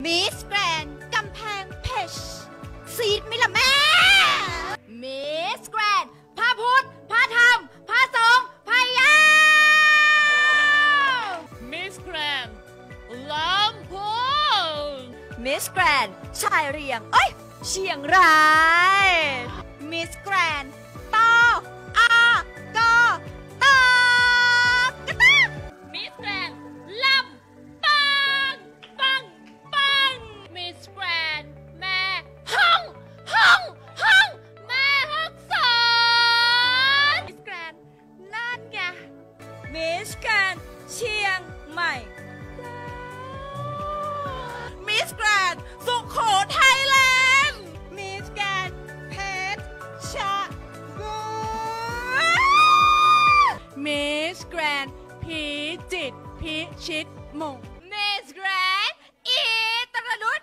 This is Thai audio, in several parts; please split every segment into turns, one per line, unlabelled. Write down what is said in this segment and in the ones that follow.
มิสแกรนด์กำแพงเพชรซีดไหมล่ะแม่มิสแกรนด์พระพุทธพระธรรมพระสงฆ์พระยา
มิสแกรนด์ลำพูน
มิสแกรนด์ชายเรียงเชียงรายมิสแกรนด์ตออากอตากระตา
มิสแกรนด์ลำปังปังปังมิสแกรนด์แม่ห้องแม่ฮักษร
มิสแกรนด์น่านไงมิสแกรนด์เชียงใหม่มิสแกรนด์สุโขทัยแลนด์มิสแกรนด์เพชรบูรณ์มิสแกรนด์พิจิตรพิชิตมงมิสแกรนด์อิตรนุช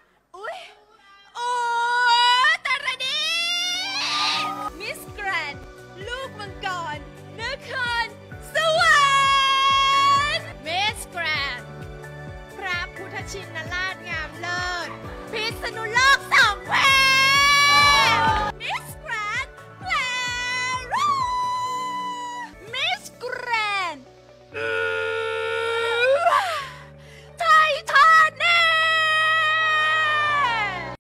ตรดิตถ์มิสแกรนด์ลูกมังกรนครสวรรค์มิสแกรนด์พระพุทธชินราชงามเลิศพิษณุโล